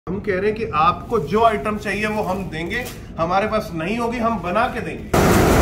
हम कह रहे हैं कि आपको जो आइटम चाहिए वो हम देंगे, हमारे पास नहीं होगी हम बना के देंगे।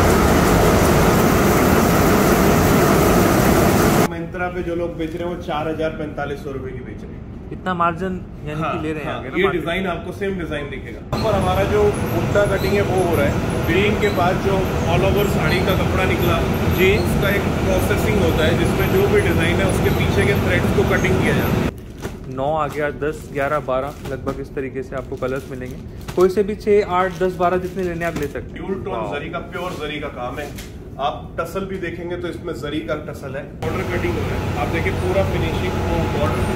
मिंत्रा पे जो लोग बेच रहे हैं वो 4,000-4,500 रुपए की बेच रहे हैं। इतना मार्जिन यानी कि ले रहे हैं आगे ना। ये डिजाइन आपको सेम डिजाइन दिखेगा। और हमारा जो बुट्टा कटिंग है वो हो रहा है। फिटिंग के बाद जो ऑल ओवर साड़ी का कपड़ा निकला जी, उसका एक प्रोसेसिंग होता है जिसमें जो भी डिजाइन है उसके पीछे के थ्रेड्स को कटिंग किया जाता है। 9 आ गया, 10, 11, 12 लगभग इस तरीके से आपको कलर्स मिलेंगे। कोई से भी 6, 8, 10, 12 जितने लेने आप ले सकते हैं। ड्यूल टोन जरी का, प्योर जरी का काम है। आप टसल भी देखेंगे तो इसमें जरी का टसल है। बॉर्डर कटिंग हो रहा है, आप देखिए पूरा फिनिशिंग वो बॉर्डर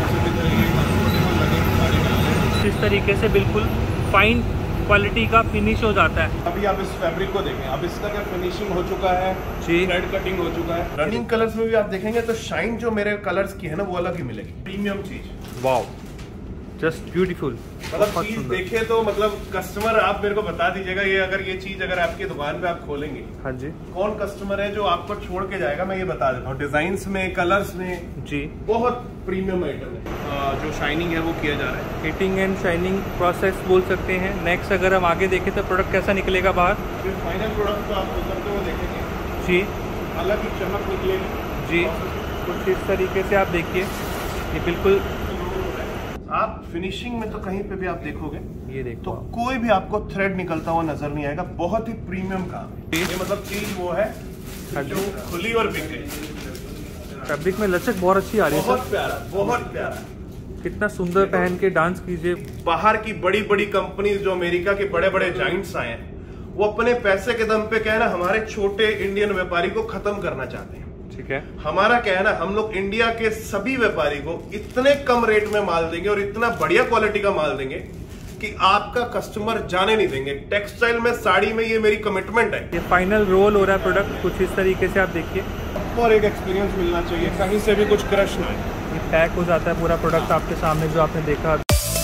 इस तरीके से बिल्कुल फाइन क्वालिटी का फिनिश हो जाता है। अभी आप इस फैब्रिक को देखें, अब इसका क्या फिनिशिंग हो चुका है, थ्रेड कटिंग हो चुका है। रनिंग कलर्स में भी आप देखेंगे तो शाइन जो मेरे कलर्स की है ना वो अलग ही मिलेगी, प्रीमियम चीज। Wow, just beautiful. मतलब चीज देखे तो मतलब कस्टमर, आप मेरे को बता दीजिएगा ये अगर ये चीज अगर आपकी दुकान पे आप खोलेंगे, हाँ जी, कौन कस्टमर है जो आपको छोड़ के जाएगा, मैं ये बता देता हूँ। डिजाइन्स में, कलर्स में जी बहुत प्रीमियम आइटम है। जो शाइनिंग है वो किया जा रहा है, हीटिंग एंड शाइनिंग प्रोसेस बोल सकते हैं। नेक्स्ट अगर हम आगे देखें तो प्रोडक्ट कैसा निकलेगा बाहर, फिर फाइनल प्रोडक्ट तो आप करते हुए देखेंगे जी, अलग ही चमक निकलेगी जी। कुछ इस तरीके से आप देखिए, ये बिल्कुल आप फिनिशिंग में तो कहीं पे भी आप देखोगे, ये देखो तो कोई भी आपको थ्रेड निकलता हुआ नजर नहीं आएगा। बहुत ही प्रीमियम काम है ये, मतलब चीज वो है जो खुली और बिके। फैब्रिक में लचक बहुत अच्छी आ रही है, बहुत प्यारा, बहुत प्यारा। कितना सुंदर पहन के डांस कीजिए। बाहर की बड़ी बड़ी कंपनीज जो अमेरिका के बड़े बड़े जाइंट्स आए हैं, वो अपने पैसे के दम पे कहना हमारे छोटे इंडियन व्यापारी को खत्म करना चाहते हैं। ठीक है, हमारा कहना हम लोग इंडिया के सभी व्यापारी को इतने कम रेट में माल देंगे और इतना बढ़िया क्वालिटी का माल देंगे कि आपका कस्टमर जाने नहीं देंगे। टेक्सटाइल में, साड़ी में ये मेरी कमिटमेंट है। ये फाइनल रोल हो रहा है प्रोडक्ट कुछ इस तरीके से आप देखिए, और एक एक्सपीरियंस मिलना चाहिए, कहीं से भी कुछ क्रश ना है। ये पैक हो जाता है पूरा प्रोडक्ट आपके सामने जो आपने देखा।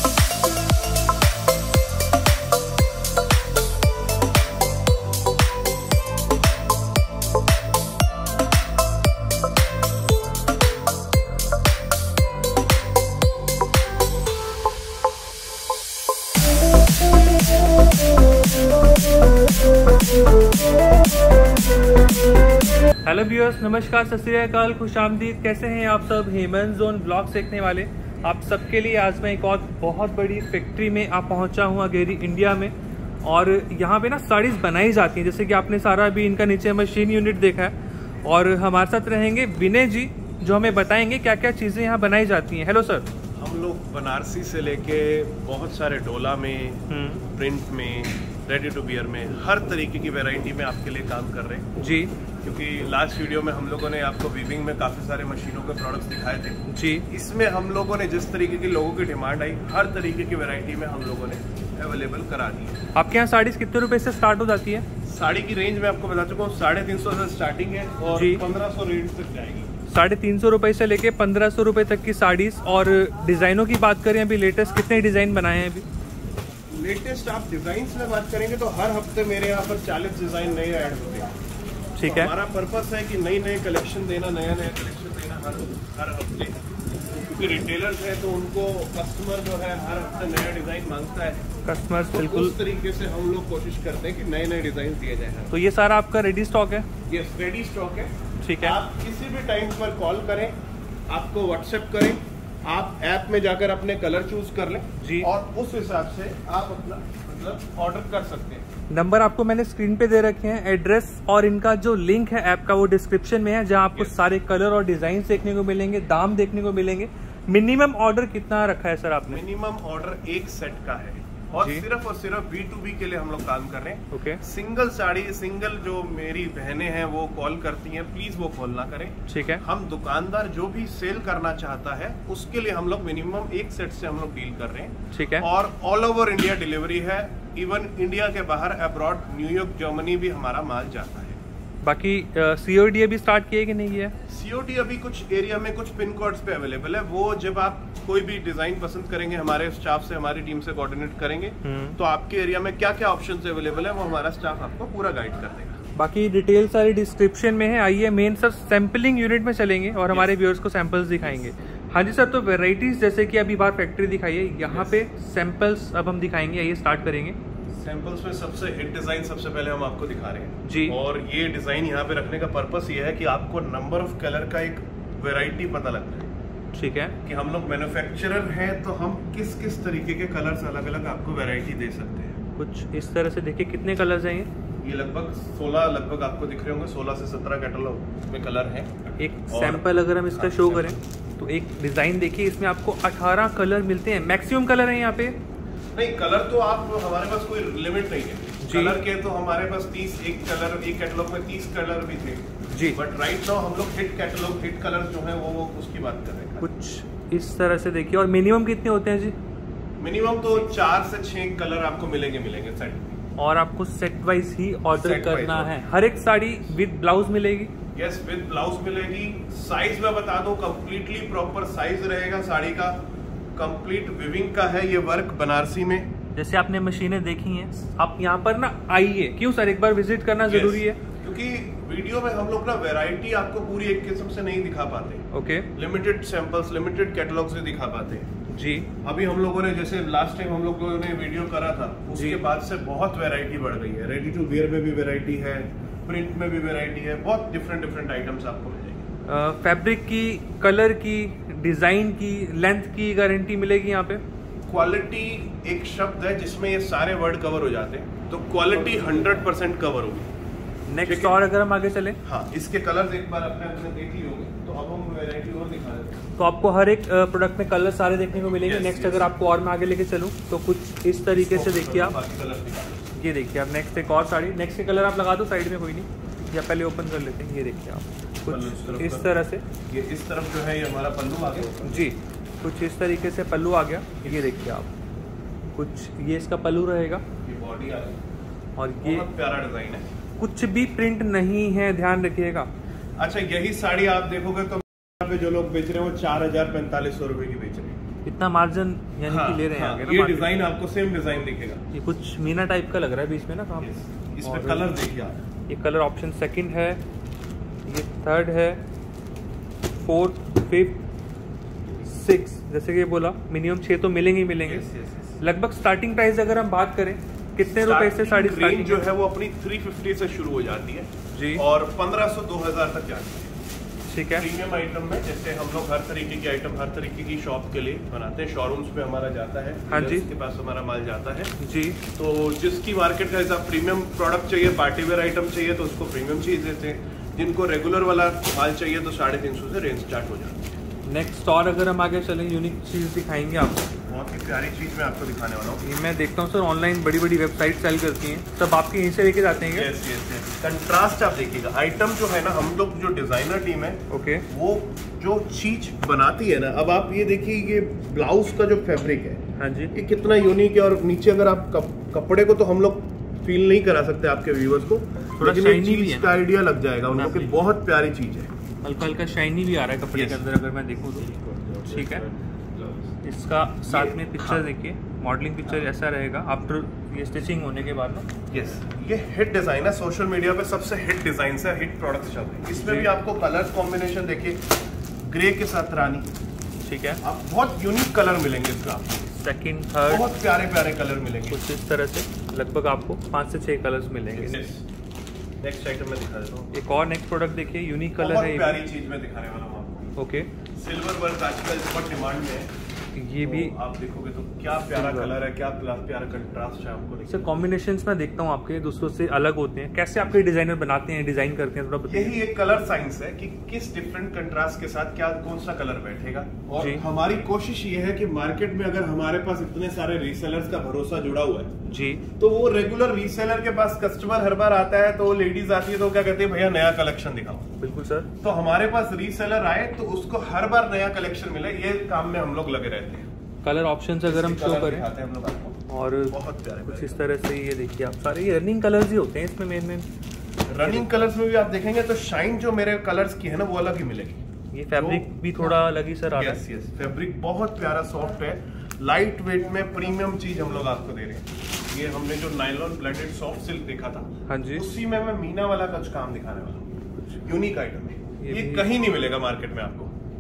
हेलो व्यूअर्स, नमस्कार, सत श्री अकाल, खुशामदीद। कैसे हैं आप सब? हेमंत जोन ब्लॉग देखने वाले आप सबके लिए आज मैं एक और बहुत बड़ी फैक्ट्री में आप पहुंचा हूं, अगेरी इंडिया में। और यहाँ पे ना साड़ीज़ बनाई जाती हैं, जैसे कि आपने सारा अभी इनका नीचे मशीन यूनिट देखा है। और हमारे साथ रहेंगे विनय जी, जो हमें बताएंगे क्या क्या चीज़ें यहाँ बनाई जाती हैं। Hello sir. हम लोग बनारसी से लेके बहुत सारे डोला में, प्रिंट में, रेडी टू बियर में, हर तरीके की वैरायटी में आपके लिए काम कर रहे हैं जी। क्योंकि लास्ट वीडियो में हम लोगों ने आपको वीविंग में काफी सारे मशीनों के प्रोडक्ट्स दिखाए थे जी। इसमें हम लोगों ने जिस तरीके की लोगों की डिमांड आई, हर तरीके की वैरायटी में हम लोगों ने अवेलेबल करा दी है। आपके यहाँ साड़ीज कितने रुपए से स्टार्ट हो जाती है? साड़ी की रेंज में आपको बता चुका हूँ, 350 से स्टार्टिंग है और 1500 रेंज तक जाएगी। 350 रुपए से लेके 1500 रुपए तक की साड़ीज। और डिजाइनों की बात करें, अभी लेटेस्ट कितने डिजाइन बनाए हैं? अभी लेटेस्ट आप डिजाइन में बात करेंगे तो हर हफ्ते मेरे यहाँ पर 40 डिजाइन नए ऐड होते हैं। ठीक है, हमारा पर्पस है कि नई नई कलेक्शन देना, नया नया कलेक्शन देना हर हफ्ते, क्योंकि रिटेलर्स है तो उनको कस्टमर जो है हर हफ्ते नया डिजाइन मांगता है। कस्टमर्स तो बिल्कुल उस तरीके से हम लोग कोशिश करते हैं कि नए नए डिजाइन दिए जाए। तो ये सारा आपका रेडी स्टॉक है? ये रेडी स्टॉक है। ठीक है, आप किसी भी टाइम पर कॉल करें, आपको व्हाट्सएप करें, आप ऐप में जाकर अपने कलर चूज कर लें जी, और उस हिसाब से आप अपना मतलब ऑर्डर कर सकते हैं। नंबर आपको मैंने स्क्रीन पे दे रखे हैं, एड्रेस और इनका जो लिंक है ऐप का वो डिस्क्रिप्शन में है, जहां आपको सारे कलर और डिजाइन देखने को मिलेंगे, दाम देखने को मिलेंगे। मिनिमम ऑर्डर कितना रखा है सर आपने? मिनिमम ऑर्डर एक सेट का है और सिर्फ B2B के लिए हम लोग काम कर रहे हैं। ओके। सिंगल साड़ी, सिंगल जो मेरी बहनें हैं वो कॉल करती हैं, प्लीज वो कॉल ना करें। ठीक है। हम दुकानदार जो भी सेल करना चाहता है उसके लिए हम लोग मिनिमम एक सेट से हम लोग डील कर रहे हैं। ठीक है। और ऑल ओवर इंडिया डिलीवरी है, इवन इंडिया के बाहर अब्रॉड, न्यूयॉर्क, जर्मनी भी हमारा माल जाता है। बाकी COD अभी स्टार्ट किए कि नहीं है? COD अभी कुछ एरिया में, कुछ पिन कोड्स पे अवेलेबल है। वो जब आप कोई भी डिजाइन पसंद करेंगे, हमारे स्टाफ से, हमारी टीम से कोऑर्डिनेट करेंगे तो आपके एरिया में क्या क्या ऑप्शंस अवेलेबल है वो हमारा स्टाफ आपको पूरा गाइड कर देगा। बाकी डिटेल सारी डिस्क्रिप्शन में है। आइए मेन सर सैम्पलिंग यूनिट में चलेंगे और हमारे व्यूअर्स को सैंपल्स दिखाएंगे। हाँ जी सर, तो वेराइटीज जैसे कि अभी बाहर फैक्ट्री दिखाई है, यहाँ पे सैंपल्स अब हम दिखाएंगे, ये स्टार्ट करेंगे। सैंपल्स में सबसे हिट डिजाइन सबसे पहले हम आपको दिखा रहे हैं जी। और ये डिजाइन यहाँ पे रखने का पर्पस ये है कि आपको नंबर ऑफ कलर का एक वैरायटी पता लगता है। ठीक है, कि हम लोग मैन्युफैक्चरर हैं तो हम किस किस तरीके के कलर्स अलग अलग आपको वैरायटी दे सकते हैं। कुछ इस तरह से देखिए, कितने कलर्स हैं ये लगभग 16 लगभग आपको दिख रहे होंगे, 16 से 17 कैटलॉग में कलर हैं। एक सैंपल अगर हम इसका शो करें तो एक डिजाइन देखिए, इसमें आपको 18 कलर मिलते हैं। मैक्सिमम कलर है यहाँ पे? नहीं, कलर तो आप हमारे पास कोई लिमिट नहीं है कलर के, तो हमारे पास 30 एक कलर, एक कैटलॉग में 30 कलर भी थे जी। बट राइट नाउ हम लोग हिट कैटलॉग, हिट कलर जो है वो उसकी बात कर रहे हैं। कुछ इस तरह से देखिए। और मिनिमम कितने होते हैं जी? मिनिमम तो 4 से 6 कलर आपको मिलेंगे सेट में। और आपको सेट वाइज ही ऑर्डर करना है। हर एक साड़ी विद ब्लाउज मिलेगी? यस, विद ब्लाउज मिलेगी। साइज मैं बता दूं, कंप्लीटली प्रॉपर साइज रहेगा साड़ी का, कंप्लीट विविंग का है ये वर्क बनारसी में। जैसे आपने मशीनें देखी हैं, आप यहाँ पर ना आइए। क्यों सर, एक बार विजिट करना जरूरी है? क्योंकि वीडियो में हम लोग ना वैरायटी आपको पूरी एक किस्म से नहीं दिखा पाते। Okay, limited samples, limited catalogues दिखा पाते हैं जी। अभी हम लोगों ने जैसे लास्ट टाइम हम लोगों ने वीडियो करा था, उसके बाद से बहुत वैरायटी बढ़ गई है। रेडी टू वेयर में भी वैरायटी है, प्रिंट में भी वैरायटी है, बहुत डिफरेंट आइटम्स आपको मिलेंगे। फैब्रिक की, कलर की, डिजाइन की, लेंथ की गारंटी मिलेगी यहाँ पे? क्वालिटी एक शब्द है जिसमें ये सारे वर्ड कवर हो जाते हैं, तो क्वालिटी 100% कवर होगी। नेक्स्ट और अगर हम आगे चले, हाँ, इसके कलर्स एक बार अपने देख लिए होंगे, तो अब हम वैरायटी और दिखा देते हैं। तो आपको हर एक प्रोडक्ट में कलर सारे देखने को मिलेंगे। नेक्स्ट अगर आपको और मैं आगे लेके चलूँ तो कुछ इस तरीके से देखिए आप, ये देखिए आप। नेक्स्ट एक और साड़ी, नेक्स्ट के कलर आप लगा दो साइड में, कोई नहीं, या पहले ओपन कर लेते हैं। ये देखिए आप, कुछ इस तरह से। ये इस तरफ जो है ये हमारा पल्लू आ गया जी, कुछ इस तरीके से पल्लू आ गया। ये देखिए आप, कुछ ये इसका पल्लू रहेगा, ये बॉडी आ गई और ये प्यारा डिजाइन है। कुछ भी प्रिंट नहीं है, ध्यान रखिएगा। अच्छा, यही साड़ी आप देखोगे तो यहाँ पे जो लोग बेच रहे हैं वो 4000-4500 रुपए की बेच रहे हैं। इतना मार्जिन यानी कि ले रहे हैं आगे ना। ये डिजाइन आपको सेम डिजाइन दिखेगा। ये कुछ मीना टाइप का लग रहा है बीच में ना काम। इसमें कलर देखिए आप, ये कलर ऑप्शन सेकंड है, ये थर्ड है, फोर्थ, फिफ्थ, 6, जैसे कि बोला मिनिमम 6 तो मिलेंगे ही मिलेंगे। लगभग स्टार्टिंग प्राइस अगर हम बात करें, कितने रुपए से साड़ी स्टार्टिंग जो है वो अपनी 350 से शुरू हो जाती है जी, और 1500-2000 तक जाती है। ठीक है। प्रीमियम आइटम में जैसे हम लोग हर तरीके की आइटम हर तरीके की शॉप के लिए बनाते हैं, शोरूम्स पे हमारा जाता है, हाँ जी, के पास हमारा माल जाता है जी। तो जिसकी मार्केट का हिसाब प्रीमियम प्रोडक्ट चाहिए, पार्टी वेयर आइटम चाहिए तो उसको प्रीमियम चीज देते हैं। जिनको रेगुलर वाला माल चाहिए तो 350 से रेंज स्टार्ट हो जाती है। नेक्स्ट और अगर हम आगे चलें, यूनिक चीज दिखाएंगे आपको। बहुत ही प्यारी चीज मैं आपको दिखाने वाला हूँ। ये मैं देखता हूँ सर, ऑनलाइन बड़ी बड़ी वेबसाइट सेल करती हैं, सब आपके यहीं से लेके जाते हैं। Yes yes yes. कंट्रास्ट आप देखिएगा, आइटम जो है ना, हम लोग जो डिजाइनर टीम है, ओके, वो जो चीज बनाती है ना, अब आप ये देखिए, ये ब्लाउज का जो फैब्रिक है, हाँ जी, ये कितना यूनिक है। और नीचे अगर आप कपड़े को तो हम लोग फील नहीं करा सकते आपके व्यूअर्स को, थोड़ा शाइनी भी है का आइडिया लग जाएगा उनको कि बहुत प्यारी चीज है। हल्का हल्का शाइनी भी आ रहा है कपड़े के अंदर अगर मैं देखूँ तो। ठीक है, इसका साथ में पिक्चर देखिए, मॉडलिंग पिक्चर ऐसा रहेगा आफ्टर ये स्टिचिंग होने के बाद ना। यस, ये हिट डिजाइन है, सोशल मीडिया पे सबसे हिट डिजाइन है, हिट प्रोडक्ट्स चल रहे हैं। इसमें भी आपको कलर कॉम्बिनेशन देखिए, ग्रे के साथ रानी, ठीक है, आप बहुत यूनिक कलर मिलेंगे इसका। सेकंड, थर्ड, बहुत प्यारे प्यारे कलर मिलेंगे कुछ इस तरह से। लगभग आपको 5 से 6 कलर्स मिलेंगे। नेक्स्ट आइटम में दिखा देता हूँ। एक और नेक्स्ट प्रोडक्ट देखिए, यूनिक कलर है, प्यारी चीज में दिखाने वाला हूँ आपको। ओके, सिल्वर वर्क आजकल बहुत डिमांड में है, ये भी आप देखोगे तो क्या प्यारा कलर है, क्या प्यारा कंट्रास्ट है आपको। सर कॉम्बिनेशंस में देखता हूँ आपके दूसरों से अलग होते हैं, कैसे आपके डिजाइनर बनाते हैं, डिजाइन करते हैं, थोड़ा बताइए। यही एक कलर साइंस है कि किस डिफरेंट कंट्रास्ट के साथ क्या कौन सा कलर बैठेगा। और हमारी कोशिश ये है कि मार्केट में अगर हमारे पास इतने सारे रीसेलर्स का भरोसा जुड़ा हुआ है जी, तो वो रेगुलर रीसेलर के पास कस्टमर हर बार आता है, तो लेडीज आती है तो क्या कहते हैं, भैया नया कलेक्शन दिखाओ। बिल्कुल सर। तो हमारे पास रीसेलर आए तो उसको हर बार नया कलेक्शन मिले, ये काम में हम लोग लगे रहते हैं। कलर ऑप्शंस अगर हम शो करें हम लोग आपको, और बहुत प्यारे कुछ इस तरह से ये देखिए आप, सारे ये रनिंग कलर्स ही होते हैं इसमें मेन रनिंग कलर्स में भी आप देखेंगे तो शाइन जो मेरे कलर्स की है ना वो अलग ही मिलेगी। ये फैब्रिक भी थोड़ा अलग ही सर आ रहा है। यस, फैब्रिक बहुत प्यारा सॉफ्ट है, लाइट वेट में प्रीमियम चीज हम लोग आपको दे रहे हैं। ये हमने जो नायलॉन ब्लेंडेड सॉफ्ट सिल्क देखा था, हाँ जी, उसी में मैं मीना वाला कुछ काम दिखाने वाला हूँ। यूनिक आइटम है, ये कहीं नहीं मिलेगा मार्केट में आपको।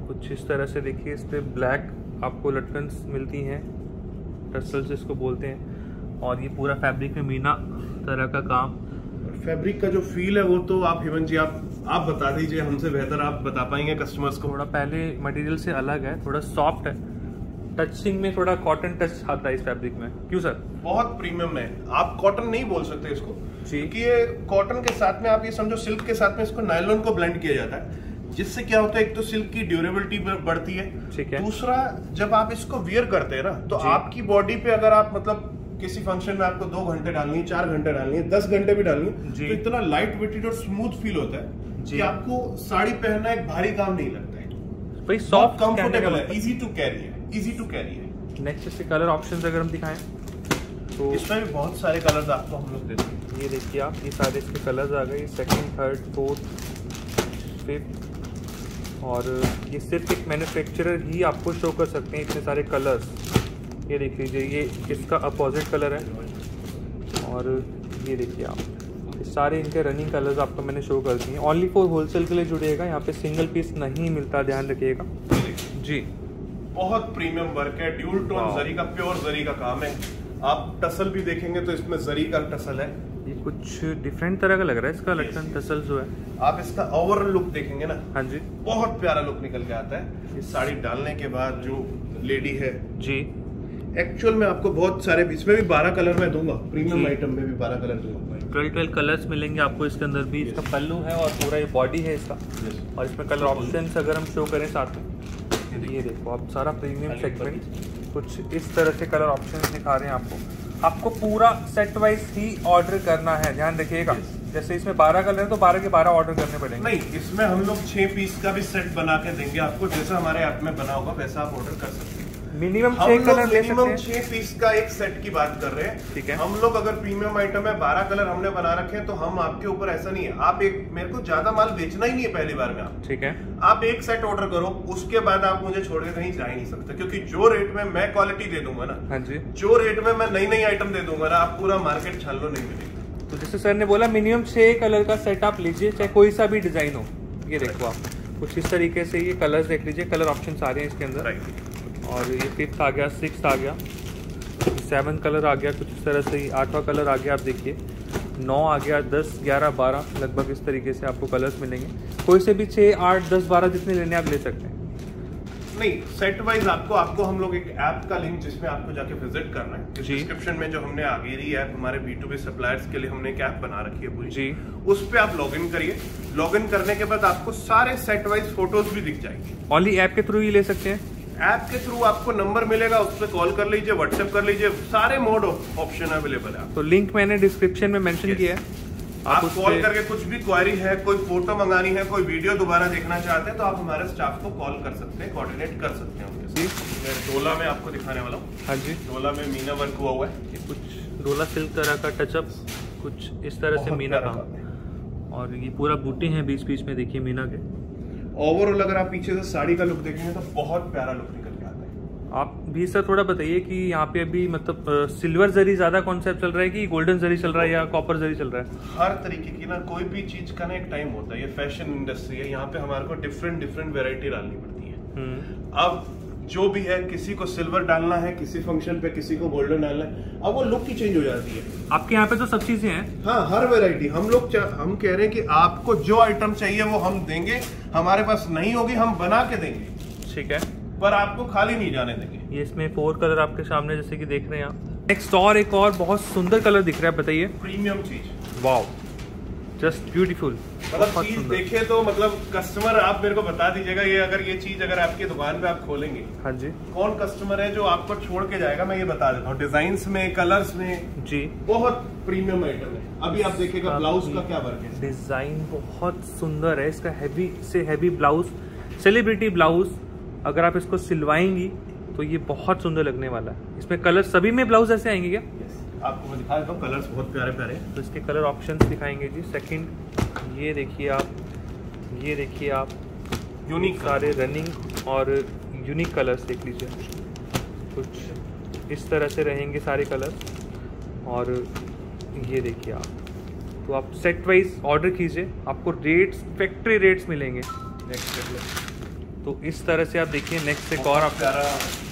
कुछ इस तरह से देखिए, इस पे ब्लैक आपको लटकन मिलती हैं, टसल्स इसको बोलते हैं, और ये पूरा फैब्रिक में मीना तरह का काम। फैब्रिक का जो फील है वो तो आप हेमंत जी आप बता दीजिए, हमसे बेहतर आप बता पाएंगे कस्टमर्स को। थोड़ा पहले मटेरियल से अलग है, थोड़ा सॉफ्ट है, टचिंग में थोड़ा कॉटन टच आता है इस फैब्रिक में। क्यों सर? बहुत प्रीमियम है, आप कॉटन नहीं बोल सकते इसको, क्योंकि ये कॉटन के साथ में आप ये समझो सिल्क के साथ में इसको नायलॉन को ब्लेंड किया जाता है, जिससे क्या होता है, एक तो सिल्क की ड्यूरेबिलिटी बढ़ती है, ठीक है। दूसरा, जब आप इसको वियर करते हैं ना, तो आपकी बॉडी पे अगर आप मतलब किसी फंक्शन में आपको 2 घंटे डालनी है, 4 घंटे डालनी है, 10 घंटे भी डालनी है, तो इतना लाइट वेटेड और स्मूथ फील होता है कि आपको साड़ी पहनना एक भारी काम नहीं लगता है, भाई सॉफ्ट कंफर्टेबल है, इजी टू कैरी है, इजी टू कैरी है। नेक्स्ट इसके कलर ऑप्शंस अगर हम दिखाएं तो इसमें भी बहुत सारे कलर्स आपको हम लोग देते हैं। ये देखिए आप, ये सारे इसके कलर्स आ गए, 2nd, 3rd, 4th, 5th, और ये सिर्फ एक मैन्युफैक्चरर ही आपको शो कर सकते हैं इतने सारे कलर्स। ये देख लीजिए, ये इसका अपोजिट कलर है, और ये देखिए आप, ये सारे इनके रनिंग कलर्स आपको मैंने शो कर दिए। ओनली फॉर होलसेल के लिए जुड़िएगा, यहाँ पे सिंगल पीस नहीं मिलता, ध्यान रखिएगा जी। बहुत प्रीमियम वर्क है, ड्यूल टोन जरी का, प्योर जरी का काम है। आप टसल भी देखेंगे तो इसमें जरी का टसल है, ये कुछ डिफरेंट तरह का लग रहा है इसका लटकन टसल जो है। आप इसका ओवरऑल लुक देखेंगे ना, हाँ जी, बहुत प्यारा लुक निकल के आता है। इस साड़ी डालने के बाद जो लेडी है जी, एक्चुअल में आपको बहुत सारे, इसमें भी 12 कलर मैं दूंगा, प्रीमियम आइटम में भी 12 कलर दूंगा, 12 कलर्स मिलेंगे आपको इसके अंदर भी। इसका पल्लू है और पूरा ये बॉडी है इसका, और इसमें कलर ऑप्शंस अगर हम शो करें साथ में, ये देखो आप, सारा प्रीमियम सेगमेंट, कुछ इस तरह से कलर ऑप्शंस दिखा रहे हैं आपको पूरा सेट वाइज ही ऑर्डर करना है, ध्यान रखिएगा। जैसे इसमें 12 कलर है तो 12 के 12 ऑर्डर करने पड़ेंगे। नहीं, इसमें हम लोग 6 पीस का भी सेट बना के देंगे आपको, जैसा हमारे ऐप में बना होगा वैसा आप ऑर्डर कर सकते हैं। मिनिमम 6 कलर ले सकते हैं। मिनिमम 6 पीस का एक सेट की बात कर रहे हैं, ठीक है। हम लोग अगर प्रीमियम आइटम है 12 कलर हमने बना रखे हैं, तो हम आपके ऊपर ऐसा नहीं है, आप एक, मेरे को ज्यादा माल बेचना ही नहीं है पहली बार में, आप ठीक है, आप एक सेट ऑर्डर करो, उसके बाद आप मुझे छोड़ के कहीं जा ही नहीं सकते, क्योंकि जो रेट में मैं क्वालिटी दे दूंगा ना, हाँ जी, जो रेट में मैं नई नई आइटम दे दूंगा ना, आप पूरा मार्केट छान लो, नहीं मिलेगा। तो जैसे सर ने बोला, मिनिमम 6 कलर का सेट आप लीजिए, चाहे कोई सा भी डिजाइन हो। ये देखो आप, कुछ इस तरीके से ये कलर्स देख लीजिए, कलर ऑप्शन आ रहे हैं इसके अंदर, और ये 5th आ गया, 6th आ गया, 7 कलर आ गया, कुछ इस तरह से ही 8वां कलर आ गया, आप देखिए 9 आ गया, 10, 11, 12, लगभग इस तरीके से आपको कलर्स मिलेंगे। कोई से भी 6, 8, 10, 12 जितने लेने आप ले सकते हैं। नहीं, सेट वाइज आपको हम लोग एक ऐप का लिंक, जिसमें आपको जाके विजिट करना है, डिस्क्रिप्शन में जो हमने आगेरी ऐप, हमारे B2B सप्लायर्स के लिए हमने एक ऐप बना रखी है पूरी जी, उस पे आप लॉगिन करिए। लॉगिन करने के बाद आपको सारे सेट वाइज फोटोज भी दिख जाएंगे। ओनली ऐप के थ्रू ही ले सकते हैं। ऐप के थ्रू आपको नंबर मिलेगा, उस पर कॉल कर लीजिए, व्हाट्सएप कर लीजिए, सारे मोड ऑप्शन अवेलेबल है। तो लिंक मैंने डिस्क्रिप्शन में मेंशन किया है, आप कॉल करके कुछ भी क्वेरी है, कोई फोटो मंगानी है, कोई वीडियो दोबारा देखना चाहते हैं, तो आप हमारे स्टाफ को कॉल कर सकते हैं, कोऑर्डिनेट कर सकते हैं उनके साथ। मैं डोला में आपको दिखाने वाला हूँ। हाँ जी, डोला में मीना वर्क हुआ है, ये कुछ डोला सिल्क तरह का टचअप, कुछ इस तरह से मीना का, और ये पूरा बूटे हैं बीच बीच में, देखिए मीना के। ओवरऑल अगर आप पीछे से साड़ी का लुक देखेंगे तो बहुत प्यारा लुक निकल के आता है। आप भी सर थोड़ा बताइए कि यहाँ पे अभी मतलब सिल्वर जरी ज्यादा कॉन्सेप्ट चल रहा है कि गोल्डन जरी चल रहा है या कॉपर जरी चल रहा है? हर तरीके की ना, कोई भी चीज का ना एक टाइम होता है, ये फैशन इंडस्ट्री है, यहाँ पे हमारे को डिफरेंट वेरायटी डालनी पड़ती है। अब जो भी है, किसी को सिल्वर डालना है, किसी फंक्शन पे किसी को गोल्डन डालना है, अब वो लुक की चेंज हो जाती है। आपके यहाँ पे तो सब चीजें हैं? हाँ, हर वैरायटी हम कह रहे हैं कि आपको जो आइटम चाहिए वो हम देंगे, हमारे पास नहीं होगी हम बना के देंगे, ठीक है, पर आपको खाली नहीं जाने देंगे। ये इसमें 4 कलर आपके सामने जैसे कि देख रहे हैं आप। नेक्स्ट और एक और बहुत सुंदर कलर दिख रहा है, बताइए। प्रीमियम चीज, वाओ, जस्ट ब्यूटीफुल। मतलब चीज देखे तो मतलब कस्टमर, आप मेरे को बता दीजिएगा, ये चीज अगर आपकी दुकान पे आप खोलेंगे, हाँ जी, कौन कस्टमर है जो आपको छोड़ के जाएगा, मैं ये बता देता हूँ। डिजाइन्स में, कलर्स में जी, बहुत प्रीमियम आइटम है। अभी आप देखिएगा ब्लाउज का क्या वर्क है, डिजाइन बहुत सुंदर है इसका, हैवी से हैवी ब्लाउज, सेलिब्रिटी ब्लाउज। अगर आप इसको सिलवाएंगी तो ये बहुत सुंदर लगने वाला है। इसमें कलर सभी में ब्लाउज ऐसे आएंगे क्या? आपको मैं दिखा देता हूँ, कलर्स बहुत प्यारे प्यारे। तो इसके कलर ऑप्शंस दिखाएंगे जी। सेकंड, ये देखिए आप, यूनिक सारे रनिंग और यूनिक कलर्स देख लीजिए, कुछ इस तरह से रहेंगे सारे कलर्स। और ये देखिए आप, तो आप सेट वाइज ऑर्डर कीजिए, आपको रेट्स फैक्ट्री रेट्स मिलेंगे। नेक्स्ट तो इस तरह से आप देखिए नेक्स्ट एक और आप प्यारा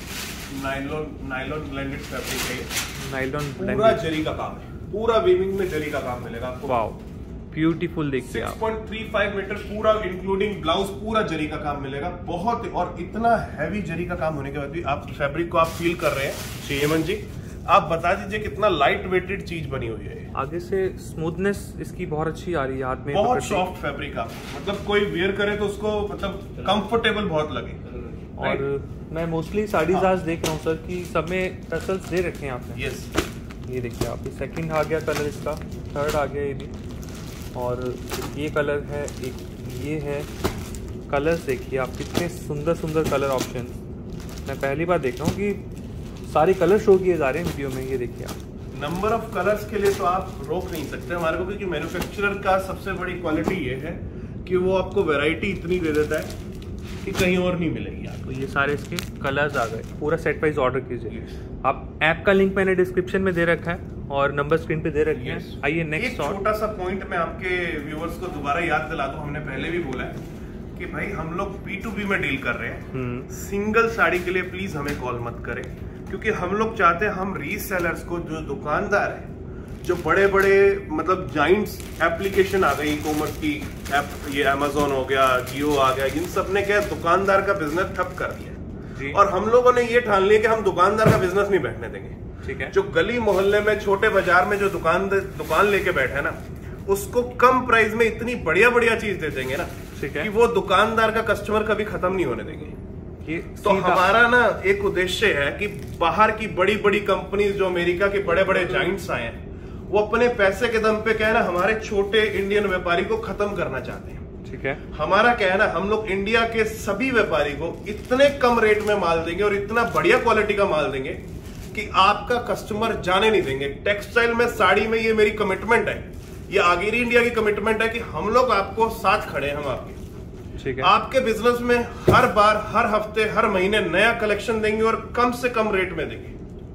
नाइलॉन ब्लेंडेड फैब्रिक है। नाइलॉन पूरा जरी का काम है, पूरा वीविंग में जरी का काम मिलेगा आपको। वाओ ब्यूटीफुल देखिए आप। 6.35 मीटर पूरा इंक्लूडिंग ब्लाउज पूरा जरी का काम मिलेगा। बहुत, और इतना हैवी जरी का काम होने के बाद भी आप फैब्रिक को आप फील कर रहे हैं। हेमंत जी आप बता दीजिए कितना लाइट वेटेड चीज बनी हुई है। आगे से स्मूथनेस इसकी बहुत अच्छी आ रही है हाथ में, बहुत सॉफ्ट फैब्रिक आप, मतलब कोई वेयर करे तो उसको मतलब कंफर्टेबल बहुत लगे। और मैं मोस्टली साड़ीज आज देख रहा हूँ सर कि सब में टसल्स दे रखे हैं आपने। यस ये देखिए आप, सेकंड आ गया कलर इसका, थर्ड आ गया ये भी, और ये कलर है, एक ये है। कलर्स देखिए आप, कितने सुंदर सुंदर कलर ऑप्शन। मैं पहली बार देख रहा हूँ कि सारे कलर शो किए जा रहे हैं वीडियो में। ये देखिए आप, नंबर ऑफ कलर्स के लिए तो आप रोक नहीं सकते हमारे को, क्योंकि मैन्युफैक्चरर का सबसे बड़ी क्वालिटी ये है कि वो आपको वैरायटी इतनी दे देता है कि कहीं और नहीं मिलेगी आपको। तो ये सारे इसके कलर्स आ गए। पूरा सेट वाइज ऑर्डर कीजिए आप। ऐप का लिंक मैंने डिस्क्रिप्शन में दे रखा है और नंबर स्क्रीन पे दे रखे हैं। आइए नेक्स्ट। एक छोटा सा पॉइंट मैं आपके व्यूअर्स को दोबारा याद दिला दूं, हमने पहले भी बोला है कि भाई हम लोग B2B में डील कर रहे हैं। सिंगल साड़ी के लिए प्लीज हमें कॉल मत करें, क्योंकि हम लोग चाहते हैं हम रीसेलर्स को, जो दुकानदार है, जो बड़े बड़े मतलब जाइंट्स एप्लीकेशन आ गई, ई-कॉमर्स की ऐप, ये अमेजोन हो गया, जियो आ गया, इन सब ने क्या दुकानदार का बिजनेस ठप कर दिया। और हम लोगों ने ये ठान लिया कि हम दुकानदार का बिजनेस नहीं बैठने देंगे। ठीक है। जो गली मोहल्ले में छोटे बाजार में जो दुकान लेके बैठे है ना, उसको कम प्राइस में इतनी बढ़िया बढ़िया चीज दे देंगे ना, ठीक है, कि वो दुकानदार का कस्टमर कभी खत्म नहीं होने देंगे। तो हमारा ना एक उद्देश्य है कि बाहर की बड़ी बड़ी कंपनीज, जो अमेरिका के बड़े बड़े जाइंट्स आए हैं, वो अपने पैसे के दम पे क्या है ना हमारे छोटे इंडियन व्यापारी को खत्म करना चाहते हैं। ठीक है। हमारा क्या है ना, हम लोग इंडिया के सभी व्यापारी को इतने कम रेट में माल देंगे और इतना बढ़िया क्वालिटी का माल देंगे कि आपका कस्टमर जाने नहीं देंगे। टेक्सटाइल में, साड़ी में ये मेरी कमिटमेंट है, ये आगेरी इंडिया की कमिटमेंट है कि हम लोग आपको साथ खड़े हैं। हम आपके, ठीक है, आपके बिजनेस में हर बार, हर हफ्ते, हर महीने नया कलेक्शन देंगे और कम से कम रेट में देंगे।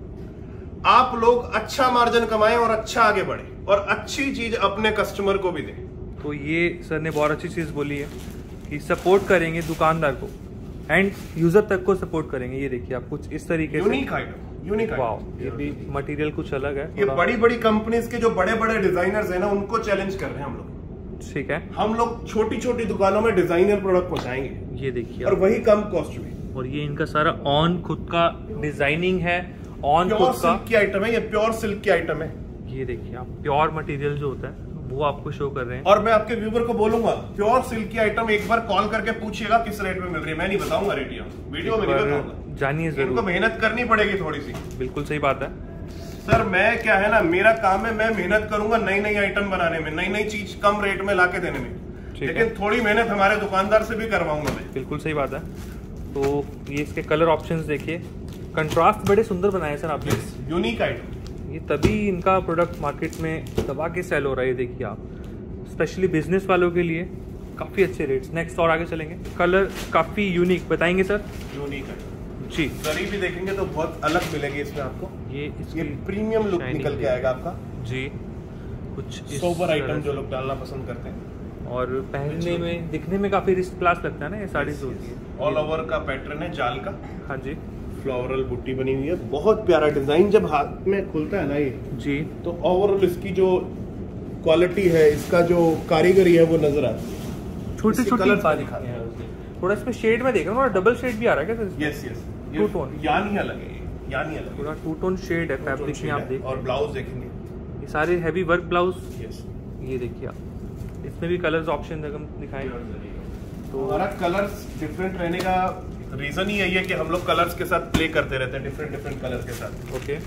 आप लोग अच्छा मार्जिन कमाएं और अच्छा आगे बढ़े और अच्छी चीज अपने कस्टमर को भी दें। तो ये सर ने बहुत अच्छी चीज बोली है कि सपोर्ट करेंगे दुकानदार को एंड यूजर तक को सपोर्ट करेंगे। ये देखिए आप कुछ इस तरीके से यूनिक आइटम, यूनिक आइटम। ये भी मटेरियल कुछ अलग है। ये बड़ी बड़ी कंपनीज के जो बड़े बड़े डिजाइनर्स हैं ना, उनको चैलेंज कर रहे हैं हम लोग। ठीक है, हम लोग छोटी छोटी दुकानों में डिजाइनर प्रोडक्ट पहुंचाएंगे। ये देखिए, और वही कम कॉस्ट में। और ये इनका सारा ऑन खुद का डिजाइनिंग है, ऑन खुद का सिल्क की आइटम है, ये प्योर सिल्क की आइटम है। ये देखिए आप, प्योर मटेरियल जो होता है वो आपको शो कर रहे हैं। और मैं आपके व्यूवर को बोलूंगा, प्योर सिल्क की आइटम एक बार कॉल करके पूछिएगा किस रेट में मिल रही है। मैं नहीं बताऊंगा रेट, वीडियो में नहीं बताऊंगा, जानिए जरूर। इनको मेहनत करनी पड़ेगी थोड़ी सी। बिल्कुल सही बात है सर। मैं क्या है ना, मेरा काम है, मैं मेहनत करूंगा नई नई आइटम बनाने में, नई नई चीज कम रेट में लाके देने में, लेकिन थोड़ी मेहनत हमारे दुकानदार से भी करवाऊंगा मैं। बिल्कुल सही बात है। तो ये इसके कलर ऑप्शंस देखिए, कंट्रास्ट बड़े सुंदर बनाए सर आपने। यूनिक आइटम, ये तभी इनका प्रोडक्ट मार्केट में दबा के सेल हो रहा है। देखिए आप, स्पेशली बिजनेस वालों के लिए काफी अच्छे रेट्स। नेक्स्ट और आगे चलेंगे। कलर काफी यूनिक बताएंगे सर। यूनिक है जी। जरी भी देखेंगे तो बहुत अलग मिलेगी इसमें आपको। ये प्रीमियम लुक निकल के आएगा आपका जी। कुछ सोबर आइटम जो लोग डालना पसंद करते हैं और पहनने में, दिखने में काफी रिस्ट क्लास लगता है ना ये साड़ी जो होती है। ऑल ओवर का पैटर्न है जाल का। हाँ जी, फ्लोरल बुट्टी बनी हुई है, बहुत प्यारा डिजाइन। जब हाथ में खुलता है ना ये जी, तो ओवरऑल इसकी जो क्वालिटी है, इसका जो कारीगरी है वो नजर आता है। छोटे छोटे दिखाते हैं। थोड़ा इसमें शेड में देख रहा हूँ, डबल शेड भी आ रहा है क्या? यस यस, टू टोन, यानी अलग है, यानी अलग, पूरा टू टोन शेड है फैब्रिक में। आप देख, और ब्लाउज देखेंगे, ये सारे हैवी वर्क ब्लाउज। यस, ये देखिए आप, इसमें भी कलर्स ऑप्शन दिखाएं। तो हमारा कलर्स डिफरेंट रहने का रीजन ही यही है कि हम लोग कलर्स के साथ प्ले करते रहते हैं, डिफरेंट डिफरेंट कलर्स के साथ। ओके,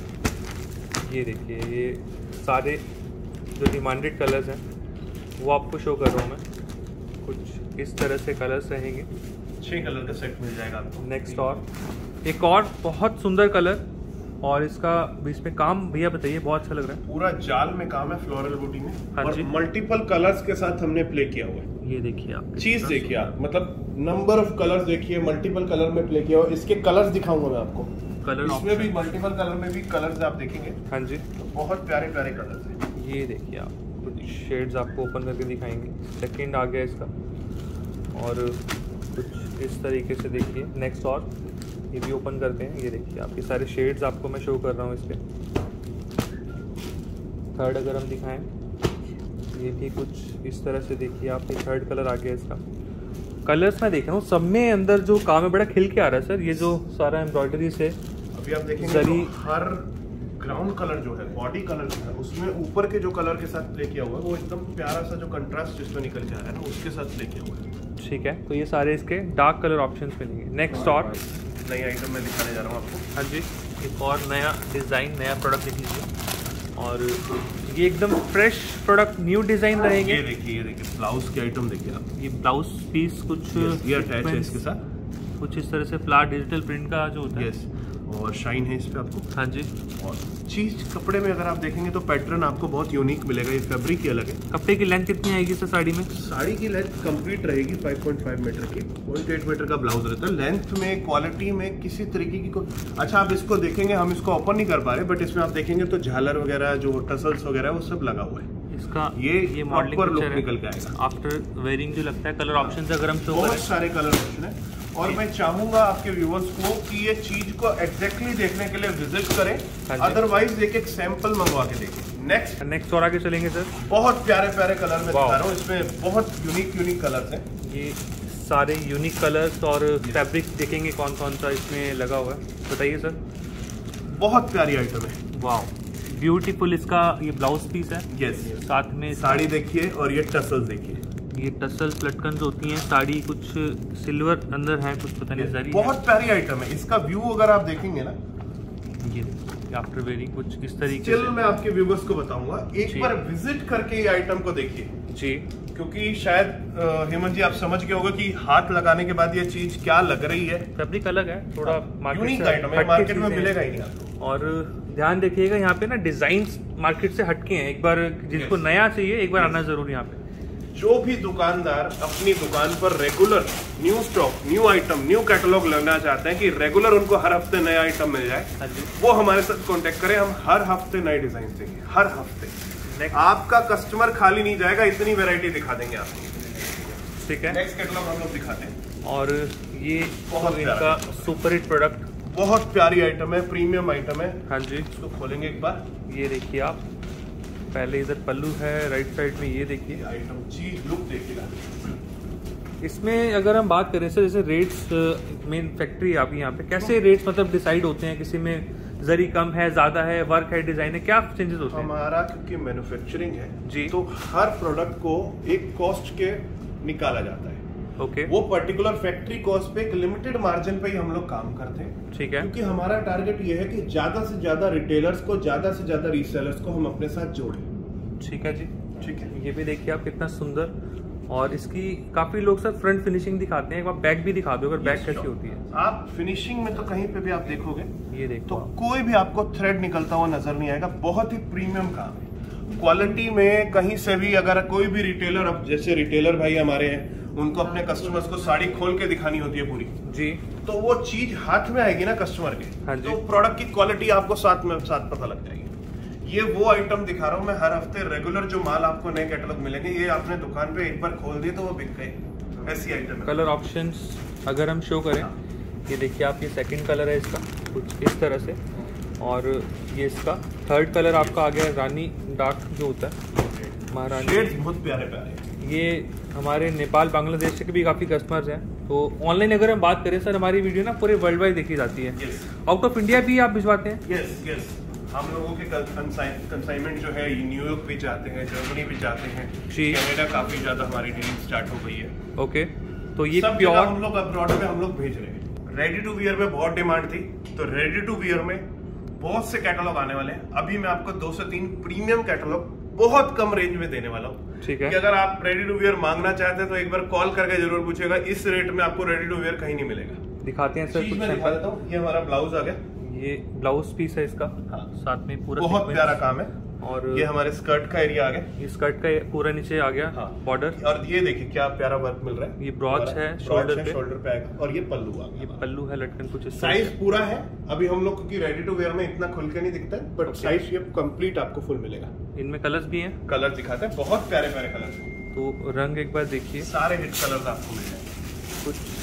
ये देखिए, ये सारे जो डिमांडेड कलर्स हैं वो आपको शो कर रहा हूँ मैं। कुछ इस तरह से कलर्स रहेंगे, 6 कलर का सेट मिल जाएगा आपको। नेक्स्ट और एक और बहुत सुंदर कलर, और इसका इसमें काम भैया बताइए, बहुत अच्छा लग रहा है। पूरा जाल में काम है, फ्लोरल बूटी में। हाँ और जी, मल्टीपल कलर्स के साथ हमने प्ले किया हुआ है। ये देखिए आप, चीज देखिए आप, मतलब नंबर ऑफ कलर्स देखिए, मल्टीपल कलर में प्ले किया हुआ। इसके कलर्स दिखाऊंगा मैं आपको। कलर इसमें भी मल्टीपल कलर में भी कलर्स आप देखेंगे। हाँ जी, तो बहुत प्यारे प्यारे कलर्स हैं। ये देखिए आप, कुछ शेड्स आपको ओपन करके दिखाएंगे। सेकंड आ गया इसका, और कुछ इस तरीके से देखिए। नेक्स्ट और ये भी ओपन करते हैं, ये देखिए आपके सारे शेड्स आपको मैं शो कर रहा हूँ इसके। थर्ड अगर हम दिखाएं, ये भी कुछ इस तरह से देखिए आप, थर्ड कलर आ गया इसका। कलर्स मैं देख रहा हूँ सब में अंदर जो काम है बड़ा खिल के आ रहा है सर। ये जो सारा एम्ब्रॉयडरी से अभी आप देखेंगे तो हर ग्राउंड कलर जो है, बॉडी कलर जो है, उसमें ऊपर के जो कलर के साथ प्ले किया हुआ है वो एकदम प्यारा सा जो कंट्रास्ट जिसमें निकल के आ रहा है ना, उसके साथ प्ले किया हुआ है। ठीक है, तो ये सारे इसके डार्क कलर ऑप्शंस मिलेंगे। नेक्स्ट और नई आइटम मैं दिखाने जा रहा हूँ आपको। हाँ जी, एक और नया डिज़ाइन, नया प्रोडक्ट देख लीजिए। और ये एकदम फ्रेश प्रोडक्ट, न्यू डिज़ाइन रहेंगे। ये देखिए ब्लाउज की आइटम देखिए आप। ये ब्लाउज पीस कुछ ये अटैच है इसके साथ, कुछ इस तरह से फ्लावर डिजिटल प्रिंट का जो होता है। यस, और शाइन है इस पे आपको। हाँ जी। और चीज कपड़े में अगर आप देखेंगे तो पैटर्न आपको बहुत यूनिक मिलेगा। ये फैब्रिक ही अलग है। कपड़े की लेंथ कितनी आएगी सर साड़ी में? साड़ी की लेंथ कंप्लीट रहेगी 5.5 मीटर की, 0.8 मीटर का ब्लाउज रहता है। लेंथ में, क्वालिटी में किसी तरीके की अच्छा आप इसको देखेंगे, हम इसको ओपन नहीं कर पा रहे, बट इसमें आप देखेंगे तो झालर वगैरह जो टसल्स वगैरह वो सब लगा हुआ है इसका। ये मॉडलिंग लुक निकल के आएगा आफ्टर वेयरिंग। जो लगता है कलर ऑप्शन अगर हम बहुत सारे कलर ऑप्शन है। और मैं चाहूंगा आपके व्यूवर्स को कि ये चीज को एग्जैक्टली देखने के लिए विजिट करें, अदरवाइज एक सैंपल मंगवा के देखें। नेक्स्ट और आगे चलेंगे सर। बहुत प्यारे प्यारे कलर में दिखा रहा हूँ, इसमें बहुत यूनिक कलर्स हैं। ये सारे यूनिक कलर्स और फैब्रिक देखेंगे कौन कौन सा इसमें लगा हुआ है, बताइए सर। बहुत प्यारी आइटम है, वाह ब्यूटीफुल। इसका ये ब्लाउज पीस है। यस, साथ में साड़ी देखिए और ये टसल्स देखिए। ये टसल्स लटकन होती हैं, साड़ी कुछ सिल्वर अंदर है, कुछ पता नहीं जरी। बहुत प्यारी आइटम है। इसका व्यू अगर आप देखेंगे ना, ये आफ्टर वेयरिंग कुछ इस तरीके से मैं आपके व्यूवर्स को बताऊंगा, एक बार विजिट करके ये आइटम को देखिए जी। क्योंकि शायद हेमंत जी आप समझ गए होंगे कि हाथ लगाने के बाद ये चीज क्या लग रही है। फैब्रिक अलग है, थोड़ा यूनिक आइटम है, मार्केट में मिलेगा ही नहीं आपको। और ध्यान रखिएगा यहाँ पे ना डिजाइन्स मार्केट से हटके हैं। एक बार जिसको नया चाहिए एक बार आना जरूर यहाँ पे। जो भी दुकानदार अपनी दुकान पर regular new stock, new item, new catalogue लगना चाहते हैं कि रेगुलर उनको हर हफ्ते नया आइटम मिल जाए, वो हमारे साथ कांटेक्ट करें। हम हर हफ्ते नए डिजाइन देंगे, हर हफ्ते। आपका कस्टमर खाली नहीं जाएगा, इतनी वैरायटी दिखा देंगे आपको। ठीक है, नेक्स्ट कैटलॉग हम लोग दिखाते हैं। और ये बहुत इनका सुपर हिट प्रोडक्ट, बहुत प्यारी आइटम है, प्रीमियम आइटम है। हाँ जी, इसको खोलेंगे एक बार। ये देखिए आप, पहले इधर पल्लू है, राइट साइड में ये देखिए आइटम, चीज लुक देखिएगा। इसमें अगर हम बात करें सर, जैसे रेट्स मेन फैक्ट्री आपकी यहाँ पे कैसे रेट्स मतलब डिसाइड होते हैं? किसी में जरी कम है, ज्यादा है, वर्क है, डिजाइन है, क्या चेंजेस होते हैं? हमारा क्योंकि मैन्युफैक्चरिंग है जी, तो हर प्रोडक्ट को एक कॉस्ट के निकाला जाता है। ओके, वो पर्टिकुलर फैक्ट्री कॉस्ट पे एक लिमिटेड मार्जिन पे ही हम लोग काम करते हैं। ठीक है, क्योंकि हमारा टारगेट ये है कि ज्यादा से ज्यादा रिटेलर्स को, ज्यादा से ज्यादा रीसेलर्स को हम अपने साथ जोड़ें। ठीक है जी, ठीक है। ये भी देखिए आप कितना सुंदर। और इसकी काफी लोग सर फ्रंट फिनिशिंग दिखाते हैं, एक बार बैक भी दिखा दो अगर बैक कैसी होती है। आप फिनिशिंग में तो कहीं पे भी आप देखोगे, ये देखो तो कोई भी आपको थ्रेड निकलता हुआ नजर नहीं आएगा। बहुत ही प्रीमियम काम है। क्वालिटी में कहीं से भी अगर कोई भी रिटेलर, अब जैसे रिटेलर भाई हमारे हैं, उनको अपने कस्टमर्स को साड़ी खोल के दिखानी होती है पूरी जी, तो वो चीज हाथ में आएगी ना कस्टमर के, हाँ जी, तो प्रोडक्ट की क्वालिटी आपको साथ पता लग जाएगी। ये वो आइटम दिखा रहा हूँ मैं, हर हफ्ते रेगुलर जो माल आपको नए कैटलॉग मिलेंगे, ये आपने दुकान पे एक बार खोल दिए तो वो बिक गए, ऐसी आइटम है। कलर ऑप्शंस अगर हम शो करें, ये देखिए आप, ये सेकंड कलर है इसका कुछ इस तरह से, और ये इसका थर्ड कलर आपका आ गया रानी डार्क जो होता है, महारानी। शेड्स बहुत प्यारे प्यारे हैं। ये हमारे नेपाल बांग्लादेश के भी काफ़ी कस्टमर्स हैं। तो ऑनलाइन अगर हम बात करें सर, हमारी वीडियो ना पूरे वर्ल्ड वाइड देखी जाती है। आउट ऑफ इंडिया भी आप भिजवाते हैं? यस यस, हम लोगों के कंसाइनमेंट जो है न्यूयॉर्क भी जाते हैं, जर्मनी भी जाते हैं, कनाडा काफी ज्यादा हमारी डीलिंग स्टार्ट हो गई है। ओके, तो ये सब प्योर हम लोग अब्रॉड में हम लोग भेज रहे हैं। रेडी टू वियर में बहुत डिमांड थी, तो रेडी टू वियर में बहुत से कैटलॉग आने वाले हैं। अभी मैं आपको 2 से 3 प्रीमियम कैटलॉग बहुत कम रेंज में देने वाला हूँ। ठीक है, कि अगर आप रेडी टू वियर मांगना चाहते हैं तो एक बार कॉल करके जरूर पूछेगा, इस रेट में आपको रेडी टू वियर कहीं नहीं मिलेगा। दिखाते हैं सर, कुछ दिखा देता हूँ। ये हमारा ब्लाउज आ गया, ये ब्लाउज पीस है इसका, हाँ, साथ में पूरा बहुत प्यारा काम है। और ये हमारे स्कर्ट का एरिया आ गया, ये स्कर्ट का पूरा नीचे आ गया, हाँ, बॉर्डर। और ये देखिए क्या प्यारा वर्क मिल रहा है। ये ब्रॉच है शोल्डर पे आएगा, और ये पल्लू आ गया। ये पल्लू है, लटकन कुछ साइज पूरा है। अभी हम लोग की रेडी टू वेयर में इतना खुल के नहीं दिखता है, बट साइज ये कंप्लीट आपको फुल मिलेगा। इनमें कलर्स भी हैं, कलर दिखाते हैं, बहुत प्यारे प्यारे कलर। तो रंग एक बार देखिए, सारे हिट कलर्स आपको मिल जाएंगे। कुछ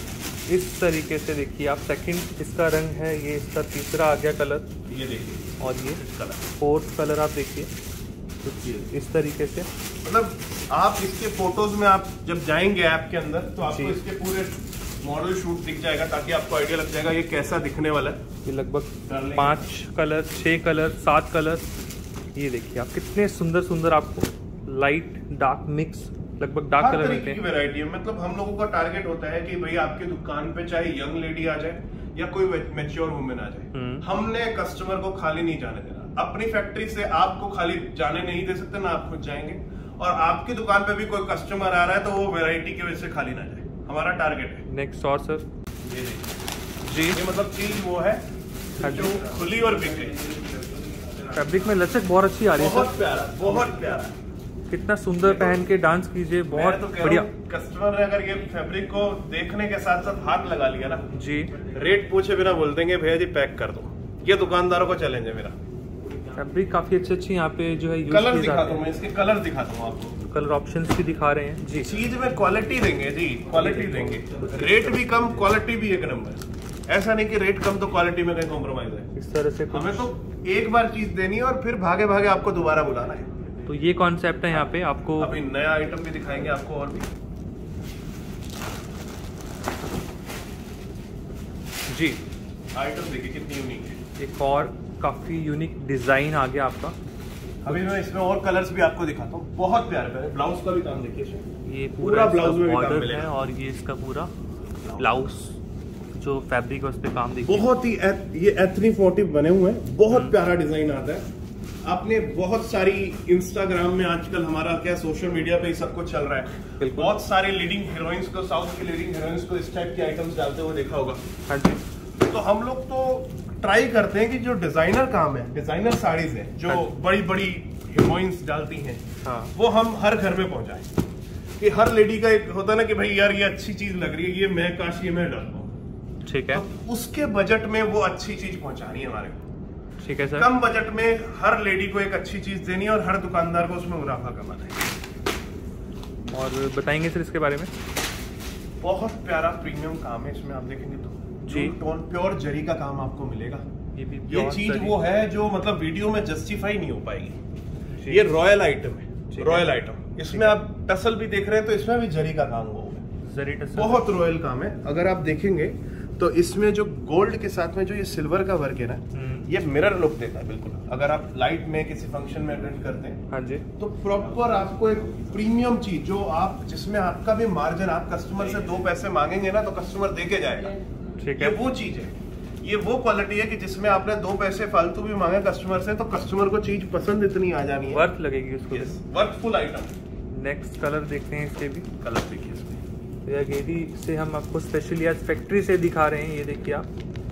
इस तरीके से देखिए आप, सेकंड इसका रंग है, ये इसका तीसरा आ गया कलर, ये देखिए, और ये कलर फोर्थ कलर आप देखिए इस तरीके से। मतलब आप इसके फोटोज में आप जब जाएंगे ऐप के अंदर तो आपको इसके पूरे मॉडल शूट दिख जाएगा, ताकि आपको आइडिया लग जाएगा ये कैसा दिखने वाला है। ये लगभग 5 कलर, 6 कलर, 7 कलर, ये देखिए आप कितने सुंदर सुंदर आपको लाइट डार्क मिक्स, लगभग डार्क कलर मिलते हैं। वैरायटी है, मतलब हम लोगों का टारगेट होता है कि भाई आपकी दुकान पे चाहे यंग लेडी आ जाए या कोई मैच्योर वुमेन आ जाए, हमने कस्टमर को खाली नहीं जाने देना। अपनी फैक्ट्री से आपको खाली जाने नहीं दे सकते ना, आप खुद जाएंगे, और आपकी दुकान पे भी कोई कस्टमर आ रहा है तो वो वैरायटी की वजह से खाली ना जाए, हमारा टारगेट है। नेक्स्ट और सर ये जी, ये मतलब चीज वो है जो खुली और बिक गई। फैब्रिक में लचक बहुत अच्छी आ रही है, बहुत प्यारा, बहुत प्यारा, कितना सुंदर पहन के डांस कीजिए, बहुत तो बढ़िया। कस्टमर ने अगर ये फैब्रिक को देखने के साथ साथ हाथ लगा लिया ना जी, रेट पूछे बिना बोल देंगे भैया जी पैक कर दो। ये दुकानदारों को चैलेंज है मेरा। फैब्रिक काफी अच्छी यहाँ पे जो है यूज कलर दिखा दूं मैं, इसके कलर दिखा दूं आपको, कलर ऑप्शंस भी दिखा रहे हैं जी। चीज में क्वालिटी देंगे जी, क्वालिटी देंगे, रेट भी कम, क्वालिटी भी एक नंबर। ऐसा नहीं कि रेट कम तो क्वालिटी में कहीं कॉम्प्रोमाइज है। इस तरह से हमें तो एक बार चीज देनी है और फिर भागे भागे आपको दोबारा बुलाना है। तो ये कॉन्सेप्ट है यहाँ पे आपको। अभी नया आइटम भी दिखाएंगे आपको और भी जी। आइटम देखिए कितनी यूनिक है, एक और काफी यूनिक डिजाइन आ गया आपका। अभी मैं इसमें और कलर्स भी आपको दिखाता हूँ, बहुत प्यारे प्यारे। ब्लाउज का भी काम देखिए, ये पूरा ब्लाउज में बॉर्डर है और ये इसका पूरा ब्लाउज जो फैब्रिक है उस पे काम देखिए, बहुत ही ये एथनिक मोटिव बने हुए हैं, बहुत प्यारा डिजाइन आता है। आपने बहुत सारी इंस्टाग्राम में आजकल हमारा क्या सोशल मीडिया पे ही सब कुछ चल रहा है, बहुत सारे लीडिंग हीरोइंस को, साउथ की लीडिंग हीरोइंस को इस टाइप के आइटम्स डालते हुए देखा होगा। हाँ जी। तो हम लोग तो ट्राई करते हैं कि जो डिजाइनर काम है, डिजाइनर साड़ीज है जो बड़ी बड़ी हीरोइंस डालती हैं, वो हम हर घर में पहुंचाएं। कि हर लेडी का एक होता है ना कि भाई यार ये अच्छी चीज लग रही है, ये मैं काश ये मैं डालूं, ठीक है, तो उसके बजट में वो अच्छी चीज पहुंचानी है हमारे को। ठीक है सर। कम बजट में हर लेडी को एक अच्छी चीज देनी है और हर दुकानदार को उसमें मुनाफा कमाना है। और बताएंगे सर इसके बारे में। बहुत प्यारा प्रीमियम काम है इसमें, आप देखेंगे तो जी टोन प्योर जरी का काम आपको मिलेगा। ये चीज वो है जो मतलब वीडियो में जस्टिफाई नहीं हो पाएगी। ये रॉयल आइटम है, रॉयल आइटम। इसमें आप टसल भी देख रहे हैं तो इसमें भी जरी का काम हुआ है, जरी टसल, बहुत रॉयल काम है। अगर आप देखेंगे तो इसमें जो गोल्ड के साथ में जो ये सिल्वर का वर्क है ना, ये मिरर लुक देता है बिल्कुल। अगर आप लाइट में किसी फंक्शन में अटेंड करते हैं, हाँ जी, तो प्रॉपर आपको एक प्रीमियम चीज जो आप जिसमें आपका भी मार्जिन, आप कस्टमर से 2 पैसे मांगेंगे ना तो कस्टमर दे के जाएगा। ठीक है, वो चीज है, ये वो क्वालिटी है कि जिसमें आपने 2 पैसे फालतू भी मांगे कस्टमर से तो कस्टमर को चीज पसंद इतनी आ जानी है, वर्थ लगेगी उसको। Worthful item. नेक्स्ट कलर देखते हैं, इसके भी कलर देखिए इसमें। गेडी से हम आपको स्पेशली आज फैक्ट्री से दिखा रहे हैं। ये देखिए आप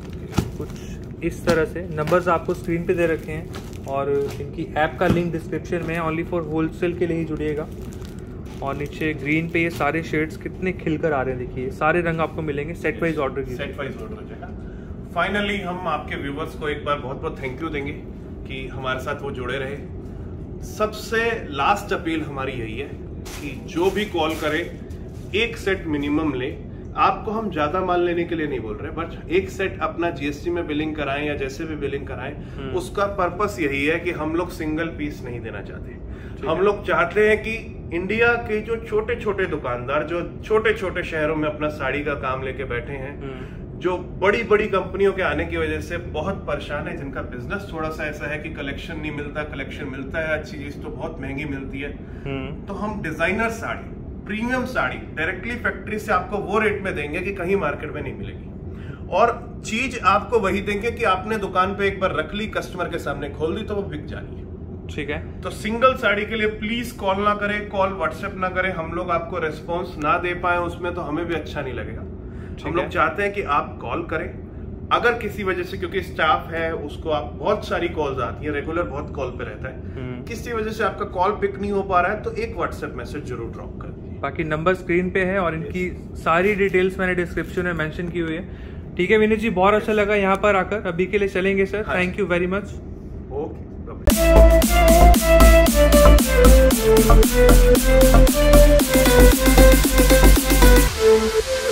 कुछ इस तरह से नंबर्स आपको स्क्रीन पे दे रखे हैं और इनकी ऐप का लिंक डिस्क्रिप्शन में है। ओनली फॉर होलसेल के लिए ही जुड़िएगा। और नीचे ग्रीन पे ये सारे शेड्स कितने खिलकर आ रहे हैं, देखिए सारे रंग आपको मिलेंगे। सेट वाइज ऑर्डर की, सेट वाइज ऑर्डर हो जाएगा। फाइनली हम आपके व्यूवर्स को एक बार बहुत बहुत थैंक यू देंगे कि हमारे साथ वो जुड़े रहे। सबसे लास्ट अपील हमारी यही है कि जो भी कॉल करे एक सेट मिनिमम ले। आपको हम ज्यादा माल लेने के लिए नहीं बोल रहे, बट एक सेट अपना जीएसटी में बिलिंग कराएं या जैसे भी बिलिंग कराएं, उसका पर्पस यही है कि हम लोग सिंगल पीस नहीं देना चाहते। हम लोग चाहते हैं कि इंडिया के जो छोटे छोटे दुकानदार जो छोटे छोटे शहरों में अपना साड़ी का काम लेके बैठे हैं, जो बड़ी बड़ी कंपनियों के आने की वजह से बहुत परेशान है, जिनका बिजनेस थोड़ा सा ऐसा है कि कलेक्शन नहीं मिलता, कलेक्शन मिलता है अच्छी चीज तो बहुत महंगी मिलती है, तो हम designer sari, premium sari directly factory से आपको वो रेट में देंगे कि कहीं मार्केट में नहीं मिलेगी। और चीज आपको वही देंगे कि आपने दुकान पे एक बार रख ली, कस्टमर के सामने खोल दी तो वो बिक जानी है। ठीक है, तो सिंगल साड़ी के लिए प्लीज कॉल ना करें, कॉल व्हाट्सएप ना करें। हम लोग आपको रेस्पॉन्स ना दे पाए उसमें तो हमें भी अच्छा नहीं लगेगा। हम लोग चाहते हैं कि आप कॉल करें। अगर किसी वजह से, क्योंकि स्टाफ है उसको आप बहुत सारी कॉल्स आती है, रेगुलर बहुत कॉल पे रहता है, किसी वजह से आपका कॉल पिक नहीं हो पा रहा है तो एक व्हाट्सएप मैसेज जरूर ड्रॉप कर दीजिए। बाकी नंबर स्क्रीन पे है और इनकी सारी डिटेल्स मैंने डिस्क्रिप्शन में मेंशन की हुई है। ठीक है विनीत जी, बहुत अच्छा लगा यहाँ पर आकर। अभी के लिए चलेंगे sir, thank you very much. Okay.